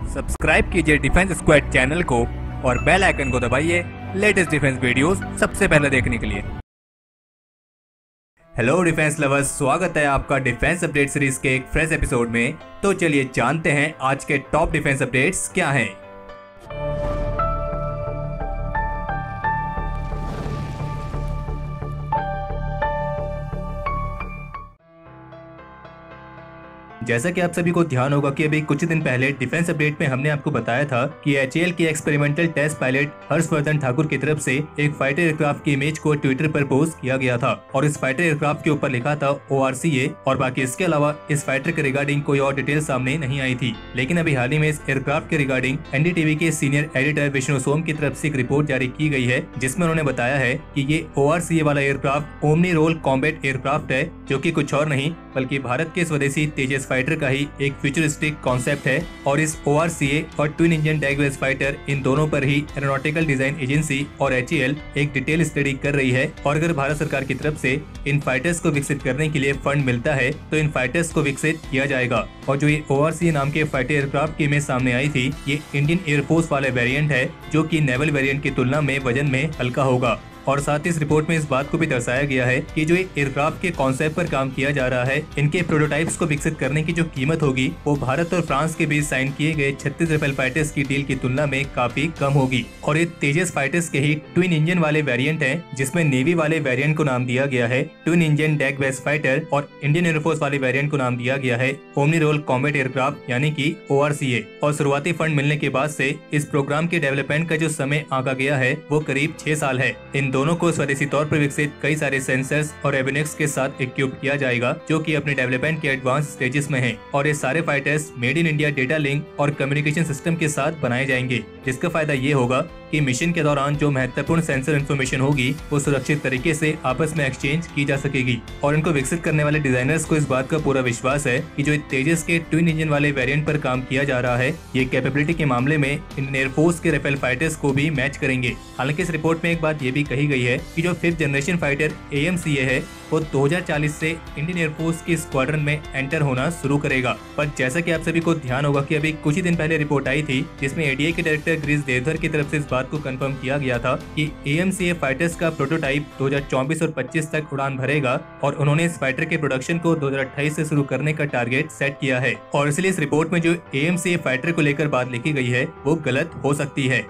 Subscribe कीजिए defence squad channel को और बेल आइकन को दबाइए लेटेस्ट डिफेंस वीडियोस सबसे पहले देखने के लिए। हेलो डिफेंस लवर्स, स्वागत है आपका डिफेंस अपडेट सीरीज के एक फ्रेश एपिसोड में। तो चलिए जानते हैं आज के टॉप डिफेंस अपडेट्स क्या हैं। जैसा कि आप सभी को ध्यान होगा कि अभी कुछ दिन पहले डिफेंस अपडेट में हमने आपको बताया था कि एचएएल के experimental test pilot Harshvardhan Thakur की तरफ से एक फाइटर एयरक्राफ्ट की इमेज को ट्विटर पर पोस्ट किया गया था और इस फाइटर एयरक्राफ्ट के ऊपर लिखा था ORCA और बाकी इसके अलावा इस फाइटर के रिगार्डिंग कोई और डिटेल सामने नहीं आई थी। लेकिन अभी हाल ही में इस एयरक्राफ्ट के रिगार्डिंग एनडीटीवी के सीनियर एडिटर विष्णु सोम की तरफ से एक रिपोर्ट जारी की गई है, जिसमें उन्होंने बताया है कि ये ORCA वाला aircraft omni role combat aircraft है, जो कि कुछ और नहीं बल्कि भारत के स्वदेशी तेजस फाइटर का ही एक फ्यूचरिस्टिक कॉन्सेप्ट है। और इस ORCA और ट्विन इंजन डैगवेस फाइटर इन दोनों पर ही एरोनॉटिकल डिजाइन एजेंसी और HAL एक डिटेल स्टडी कर रही है। और अगर भारत सरकार की तरफ से इन फाइटर्स को विकसित करने के लिए फंड मिलता है तो इन फाइटर्स को विकसित किया जाएगा। और जो ये ORCA नाम के फाइटर एयरक्राफ्ट की इमेज सामने आई थी, ये इंडियन एयरफोर्स वाले वेरिएंट है, जो कि नेवल वेरिएंट की तुलना में वजन में हल्का होगा। और साथ ही इस रिपोर्ट में इस बात को भी दर्शाया गया है कि जो एयरक्राफ्ट के कॉन्सेप्ट पर काम किया जा रहा है, इनके प्रोटोटाइप्स को विकसित करने की जो कीमत होगी वो भारत और फ्रांस के बीच साइन किए गए 36 राफेल फाइटर्स की डील की तुलना में काफी कम होगी। और ये तेजस फाइटर्स के ही ट्विन इंजन वाले वेरिएंट हैं, जिसमें नेवी वाले वेरिएंट को नाम दिया गया है ट्विन इंजन डैगवेस फाइटर और इंडियन एयरफोर्स वाले वेरिएंट को नाम दिया गया है ओमनी रोल कॉम्बैट एयरक्राफ्ट यानी कि ORCA। और शुरुआती फंड मिलने के बाद से इस प्रोग्राम के डेवलपमेंट का जो समय आंका गया है वो करीब 6 साल है। इन दोनों को स्वदेशी तौर पर विकसित कई सारे सेंसर्स और एविनिक्स के साथ इक्विप किया जाएगा, जो कि अपने डेवलपमेंट के एडवांस स्टेजेस में हैं। और ये सारे fighters made in India data link और कम्युनिकेशन सिस्टम के साथ बनाए जाएंगे, जिसका फायदा ये होगा कि मिशन के दौरान जो महत्वपूर्ण सेंसर इन्फॉर्मेशन होगी वो सुरक्षित तरीके से आपस में एक्सचेंज की जा सकेगी। और इनको विकसित करने वाले डिजाइनर्स को इस बात का पूरा विश्वास है कि जो तेजस के ट्विन इंजन वाले वेरिएंट पर काम किया जा रहा है, ये कैपेबिलिटी के मामले में इंडियन एयरफोर्स के राफेल फाइटर्स को भी मैच करेंगे। हालांकि इस रिपोर्ट में एक बात ये भी कही गई है कि जो 5th जनरेशन फाइटर AMCA है वो 2040 से इंडियन एयरफोर्स की स्क्वाड्रन में एंटर होना शुरू करेगा। पर जैसा कि आप सभी को ध्यान होगा कि अभी कुछ ही दिन पहले रिपोर्ट आई थी, जिसमें ADA के डायरेक्टर ग्रीस देवधर की तरफ से इस बात को कंफर्म किया गया था कि AMCA फाइटर्स का प्रोटोटाइप 2024 और 25 तक उड़ान भरेगा और उन्होंने इस फाइटर के प्रोडक्शन को 2028 से शुरू करने का टारगेट सेट किया है। और इसलिए इस रिपोर्ट में जो AMCA फाइटर को लेकर बात लिखी गई है वो गलत हो सकती है।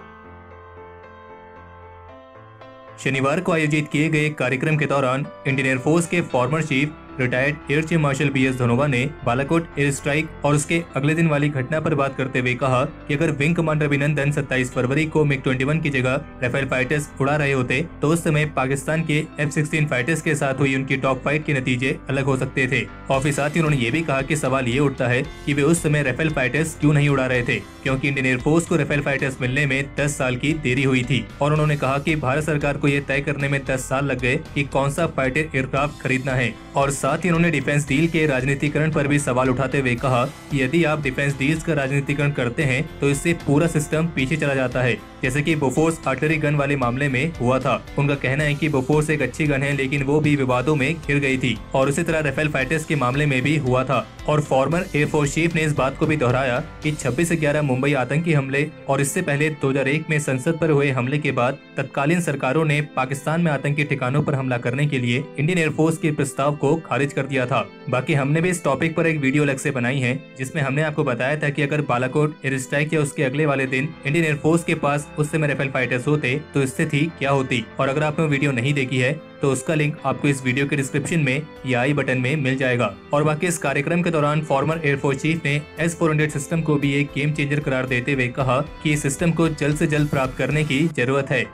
शनिवार को आयोजित किए गए कार्यक्रम के दौरान इंडियन एयरफोर्स के former chief retired air chief marshal BS Dhanoa ने बालाकोट एयर स्ट्राइक और उसके अगले दिन वाली घटना पर बात करते हुए कहा कि अगर विंग कमांडर अभिनंदन 27 फरवरी को MiG-21 की जगह राफेल फाइटर्स उड़ा रहे होते तो उस समय पाकिस्तान के F-16 फाइटर्स के साथ हुई उनकी डॉग फाइट के नतीजे अलग हो सकते थे। और साथ ही उन्होंने ये भी कहा कि सवाल ये उठता है कि वे उस समय राफेल फाइटर्स क्यों नहीं उड़ा रहे थे, क्योंकि इंडियन एयरफोर्स को राफेल फाइटर्स मिलने में 10 साल की देरी हुई थी। और उन्होंने कहा कि भारत सरकार को ये तय करने में 10 साल लग गए कि कौन सा फाइटर एयरक्राफ्ट खरीदना है। और साथ ही उन्होंने डिफेंस डील के राजनीतिकरण पर भी सवाल उठाते हुए कहा कि यदि आप डिफेंस डील्स का राजनीतिकरण करते हैं तो इससे पूरा सिस्टम पीछे चला जाता है, जैसे कि बोफोर्स आर्टिलरी गन वाले मामले में हुआ था। उनका कहना है कि बोफोर्स एक अच्छी गन है, लेकिन वो भी विवादों में घिर गई थी। और उसी तरह राफेल फाइटर्स के मामले में भी हुआ था। और फॉर्मर एयरफोर्स चीफ ने इस बात को भी दोहराया कि 26/11 मुंबई आतंकी हमले और इससे पहले 2001 में संसद पर हुए हमले के बाद तत्कालीन सरकारों ने पाकिस्तान में आतंकी ठिकानों पर हमला करने के लिए इंडियन एयरफोर्स के प्रस्ताव को खारिज कर दिया था। बाकी हमने भी इस टॉपिक पर एक वीडियो अलग से बनाई है, जिसमें हमने आपको बताया था कि अगर बालाकोट एयर स्ट्राइक या उसके अगले वाले दिन इंडियन एयरफोर्स के पास उस समय राफेल फाइटर्स होते तो स्थिति क्या होती। और अगर आपने वीडियो नहीं देखी है तो उसका लिंक आपको इस वीडियो के डिस्क्रिप्शन में या आई बटन में मिल जाएगा। और बाकी इस कार्यक्रम के दौरान फॉर्मर एयरफोर्स चीफ ने S-400 सिस्टम को भी एक गेम चेंजर करार देते हुए कहा कि इस सिस्टम को जल्द से जल्द प्राप्त करने की जरूरत है।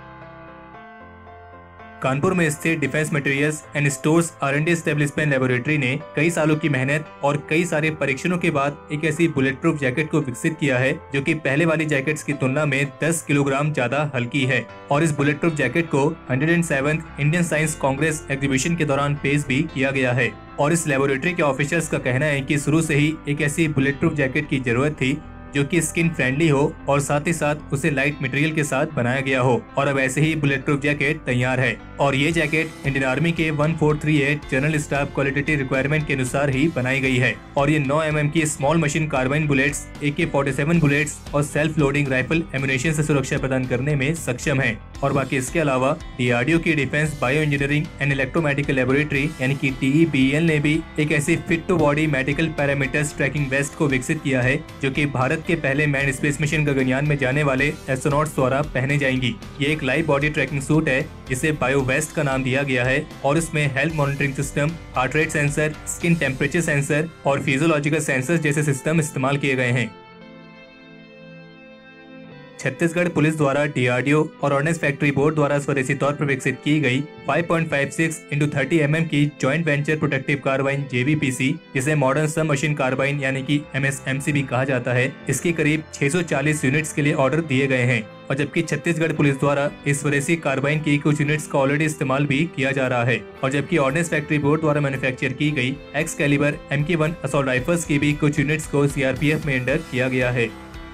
कानपुर में स्थित defence materials and stores R&D establishment laboratory ने कई सालों की मेहनत और कई सारे परीक्षणों के बाद एक ऐसी बुलेट प्रूफ जैकेट को विकसित किया है जो कि पहले वाली जैकेट्स की तुलना में 10 किलोग्राम ज्यादा हल्की है। और इस बुलेट प्रूफ जैकेट को 107th Indian science Congress exhibition के दौरान पेश भी किया गया है। और इस लेबोरेटरी के ऑफिसर्स का कहना है कि शुरू से ही एक ऐसी बुलेट प्रूफ जैकेट की जरूरत थी जो कि स्किन फ्रेंडली हो और साथ ही साथ उसे लाइट मटेरियल के साथ बनाया गया हो। और अब ऐसे ही बुलेट प्रूफ जैकेट तैयार है। और ये जैकेट इंडियन आर्मी के 1438 जनरल स्टाफ क्वालिटेटिव रिक्वायरमेंट के अनुसार ही बनाई गई है और ये 9 mm की small machine carbine bullets, AK-47 bullets और सेल्फ लोडिंग राइफल एम्यूनेशन से सुरक्षा प्रदान करने में सक्षम है। और बाकी इसके अलावा DRDO की defence bio engineering and electromedical laboratory यानी कि DEBL ने भी एक ऐसी fit to body medical parameters tracking vest को विकसित किया है जो कि भारत के पहले मैन स्पेस मिशन गगनयान में जाने वाले एस्ट्रोनॉट्स द्वारा पहने जाएंगी। ये एक लाइव बॉडी ट्रैकिंग सूट है जिसे बायो वेस्ट का नाम दिया गया है और इसमें health monitoring system, heart rate sensor, skin temperature sensor और फिजियोलॉजिकल सेंसर जैसे सिस्टम इस्तेमाल किए गए हैं। छत्तीसगढ़ पुलिस द्वारा DRDO और ऑर्डिनेंस फैक्ट्री बोर्ड द्वारा स्वदेशी तौर पर विकसित की गई 5.56 × 30 mm की joint venture protective carbine JVPC, जिसे मॉडर्न सब मशीन कार्बाइन यानी कि MSMC भी कहा जाता है, इसके करीब 640 यूनिट्स के लिए ऑर्डर दिए गए हैं। और जबकि छत्तीसगढ़ पुलिस द्वारा इस स्वदेशी कार्बाइन की कुछ यूनिट्स का ऑलरेडी इस्तेमाल भी किया जा रहा है और जबकि ऑर्डिनेंस फैक्ट्री बोर्ड द्वारा मैन्युफैक्चर की गई एक्सकैलिबर MK1 असॉल्ट राइफल्स की भी कुछ यूनिट्स को CRPF में इंडर किया गया है।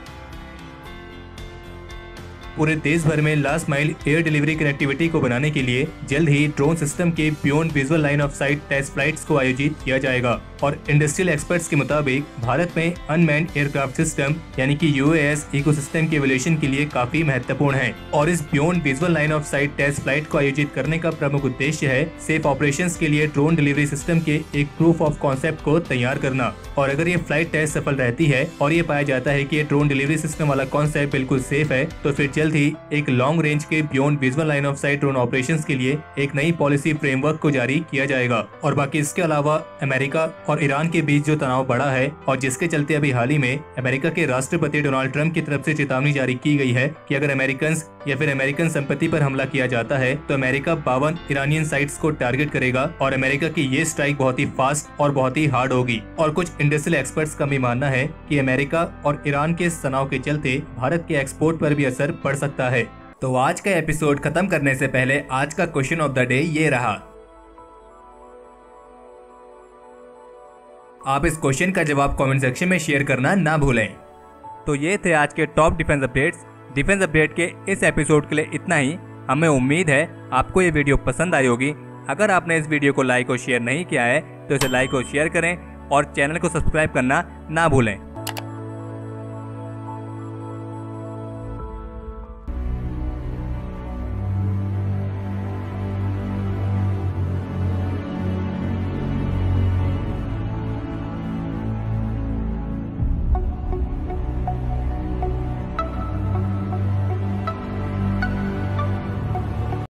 पूरे देश भर में last mile air delivery connectivity को बनाने के लिए जल्द ही ड्रोन सिस्टम के beyond visual line of sight test flights को आयोजित किया जाएगा और इंडस्ट्रियल एक्सपर्ट्स के मुताबिक भारत में अनमैन्ड एयरक्राफ्ट सिस्टम यानी कि UAS इकोसिस्टम के इवोल्यूशन के लिए काफी महत्वपूर्ण है और इस beyond visual line of sight test flight को आयोजित करने का प्रमुख उद्देश्य है सेफ ऑपरेशंस के लिए ड्रोन डिलीवरी सिस्टम के एक प्रूफ ऑफ कॉन्सेप्ट को तैयार करना। और अगर ये फ्लाइट टेस्ट सफल रहती है और ये पाया जाता है कि ये ड्रोन डिलीवरी सिस्टम वाला कॉन्सेप्ट बिल्कुल सेफ है तो फिर जल्द ही एक लॉन्ग रेंज के beyond visual line of sight drone operations के लिए एक नई पॉलिसी फ्रेमवर्क को जारी किया जाएगा। और बाकी इसके अलावा अमेरिका और ईरान के बीच जो तनाव बढ़ा है और जिसके चलते अभी हाल ही में अमेरिका के राष्ट्रपति डोनाल्ड ट्रंप की तरफ से चेतावनी जारी की गई है कि अगर अमेरिकन या फिर अमेरिकन संपत्ति पर हमला किया जाता है तो अमेरिका 52 ईरानियन साइट्स को टारगेट करेगा और अमेरिका की ये स्ट्राइक बहुत ही फास्ट और बहुत ही हार्ड होगी। और कुछ इंडस्ट्रियल एक्सपर्ट्स का भी मानना है कि अमेरिका और ईरान के तनाव के चलते भारत के एक्सपोर्ट पर भी असर पड़ सकता है। तो आज का एपिसोड खत्म करने से पहले आज का क्वेश्चन ऑफ द डे ये रहा। आप इस क्वेश्चन का जवाब कमेंट सेक्शन में शेयर करना ना भूलें। तो ये थे आज के top defence updates. Defence update के इस एपिसोड के लिए इतना ही। हमें उम्मीद है आपको ये वीडियो पसंद आई होगी। अगर आपने इस वीडियो को लाइक और शेयर नहीं किया है तो इसे लाइक और शेयर करें और चैनल को सब्सक्राइब करना ना भूलें।